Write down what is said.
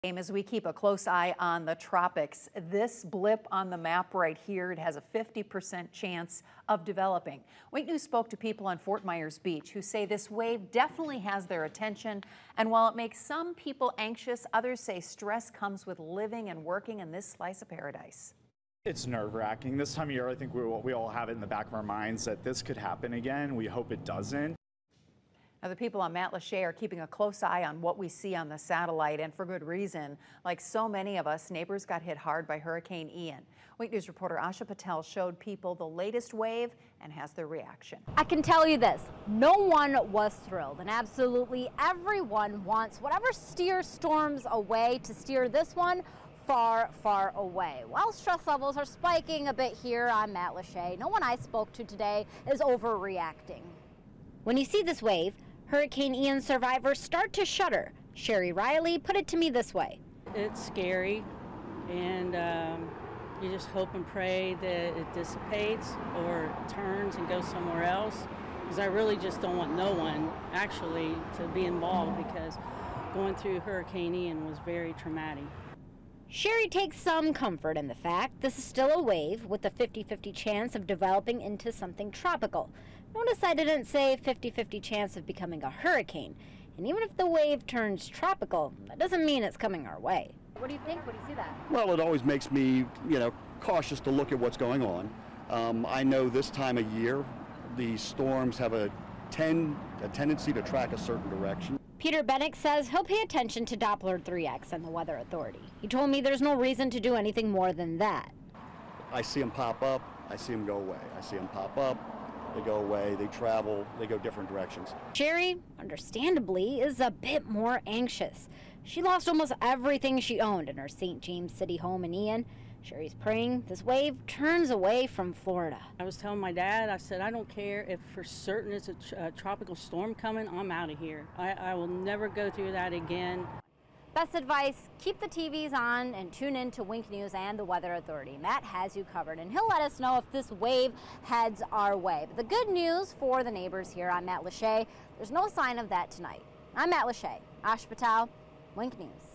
As we keep a close eye on the tropics, this blip on the map right here, it has a 50% chance of developing. Wake News spoke to people on Fort Myers Beach who say this wave definitely has their attention. And while it makes some people anxious, others say stress comes with living and working in this slice of paradise. It's nerve-wracking. This time of year, I think we all have it in the back of our minds that this could happen again. We hope it doesn't. Now, the people on Matt Lachey are keeping a close eye on what we see on the satellite, and for good reason. Like so many of us, neighbors got hit hard by Hurricane Ian. Wake News reporter Asha Patel showed people the latest wave and has their reaction. I can tell you this, no one was thrilled, and absolutely everyone wants whatever steers storms away to steer this one far, far away. While stress levels are spiking a bit here on Matt Lachey, no one I spoke to today is overreacting. When you see this wave, Hurricane Ian survivors start to shudder. Sherry Riley put it to me this way. It's scary, and you just hope and pray that it dissipates or turns and goes somewhere else, because I really just don't want no one actually to be involved, because going through Hurricane Ian was very traumatic. Sherry takes some comfort in the fact this is still a wave with a 50-50 chance of developing into something tropical. Notice I didn't say 50-50 chance of becoming a hurricane. And even if the wave turns tropical, that doesn't mean it's coming our way. What do you think when you see that? Well, it always makes me, cautious to look at what's going on. I know this time of year, the storms have a tendency to track a certain direction. Peter Bennick says he'll pay attention to Doppler 3X and the Weather Authority. He told me there's no reason to do anything more than that. I see them pop up, I see them go away. I see them pop up, they go away, they travel, they go different directions. Sherry, understandably, is a bit more anxious. She lost almost everything she owned in her St. James City home in Ian. Sherry's praying this wave turns away from Florida. I was telling my dad, I said, I don't care if for certain it's a tropical storm coming, I'm out of here. I will never go through that again. Best advice, keep the TVs on and tune in to Wink News and the Weather Authority. Matt has you covered, and he'll let us know if this wave heads our way. But the good news for the neighbors here on Matt Lachey, there's no sign of that tonight. I'm Matt Lachey. Ash Patel, Wink News.